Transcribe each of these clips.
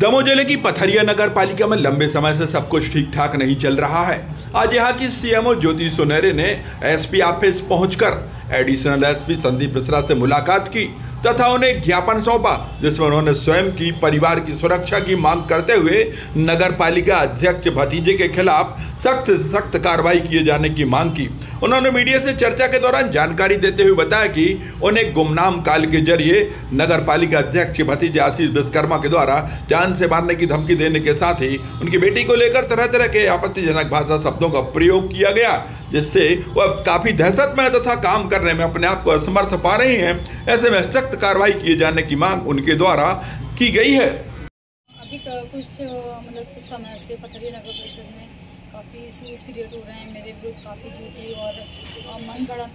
दमोह जिले की पथरिया नगर पालिका में लंबे समय से सब कुछ ठीक ठाक नहीं चल रहा है। आज यहां की सीएमओ ज्योति सोनेरे ने एसपी ऑफिस पहुंचकर एडिशनल एसपी संदीप मिश्रा से मुलाकात की तथा उन्हें ज्ञापन सौंपा, जिसमें उन्होंने स्वयं की परिवार की सुरक्षा की मांग करते हुए नगर पालिका अध्यक्ष भतीजे के खिलाफ सख्त से सख्त कार्रवाई किए जाने की मांग की। उन्होंने मीडिया से चर्चा के दौरान जानकारी देते हुए बताया कि उन्हें गुमनाम काल के जरिए नगर पालिका अध्यक्ष भतीजे आशीष विश्वकर्मा के द्वारा जान से मारने की धमकी देने के साथ ही उनकी बेटी को लेकर तरह तरह के आपत्तिजनक भाषा शब्दों का प्रयोग किया गया, जिससे वह काफी दहशत में तथा काम करने में अपने आप को असमर्थ पा रही हैं। ऐसे में सख्त कार्रवाई किए जाने की मांग उनके द्वारा की गई है। अभी कुछ समय से पथरिया नगर परिषद में काफ़ी इशूज़ क्रिएट हो रहे हैं। मेरे विरुद्ध काफ़ी झूठी और मनगढ़ंत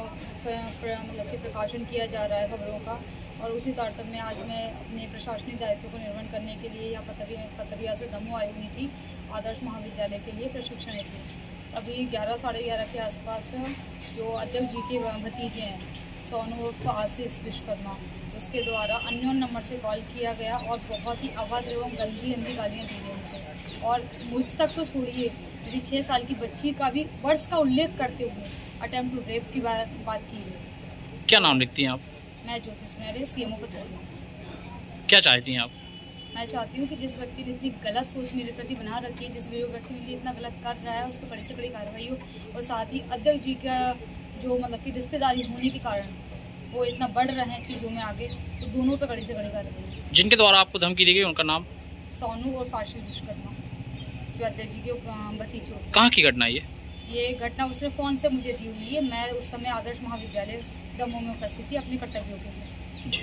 कि प्रकाशन किया जा रहा है खबरों का, और उसी तारतम्य में आज मैं अपने प्रशासनिक दायित्व को निर्वहन करने के लिए या पथरिया से दमोह आई हुई थी आदर्श महाविद्यालय के लिए प्रशिक्षण हेतु। अभी 11 साढ़े 11 के आसपास जो अध्यक्ष जी के भतीजे हैं सोनू उर्फ आशीष विश्वकर्मा, उसके द्वारा अननोन नंबर से कॉल किया गया और बहुत ही अभद्र एवं गंदी गालियाँ दी गई मुझे। और मुझ तक तो छोड़िए, मेरी 6 साल की बच्ची का भी वर्ष का उल्लेख करते हुए अटेम्प्ट टू रेप की बात की गई। क्या नाम लिखती हैं आप? मैं ज्योति सोनेरे, सीएमओ पथरिया। क्या चाहती हैं आप? मैं चाहती हूँ कि जिस व्यक्ति ने इतनी गलत सोच मेरे प्रति बना रखी है, जिस व्यक्ति मेरे लिए इतना गलत कर रहा है, उस पर कड़ी से कड़ी कार्रवाई हो। और साथ ही अध्यक्ष जी का जो कि रिश्तेदारी होने के कारण वो इतना बढ़ रहे हैं चीज़ों में आगे, तो दोनों पे कड़ी से कड़ी कार्रवाई। जिनके द्वारा आपको धमकी दी गई उनका नाम? सोनू और आशीष विश्वकर्मा, जो अध्यक्ष जी के भतीजे। कहाँ की घटना है ये घटना उसने फ़ोन से मुझे दी हुई है। मैं उस समय आदर्श महाविद्यालय दमोह में उपस्थित थी अपने कर्तव्यों के लिए।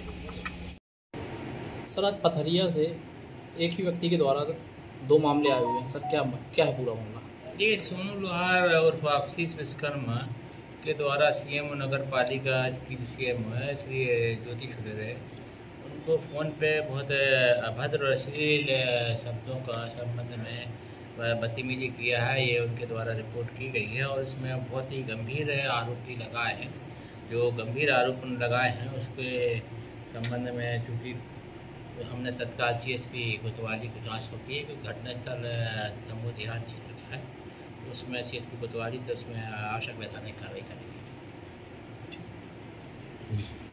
सर, आज पथरिया से एक ही व्यक्ति के द्वारा 2 मामले आए हुए हैं। सर, क्या है पूरा मामला? ये सोनू लोहार और आशीष विश्वकर्मा के द्वारा सीएमओ नगर पालिका की सीएमओ है श्री ज्योति सोनेरे, उनको फ़ोन पे बहुत अभद्र और अश्लील शब्दों का संबंध में बदतमीजी किया है। ये उनके द्वारा रिपोर्ट की गई है और इसमें बहुत ही गंभीर आरोप भी लगाए हैं। जो गंभीर आरोप लगाए हैं उसके संबंध में चूँकि हमने तत्काल सीएसपी कोतवाली को जांच सौंपी है कि घटनास्थल दमोह देहात क्षेत्र का है, उसमें सीएसपी कोतवाली तो उसमें आवश्यक वैधानिक कार्रवाई करेगी।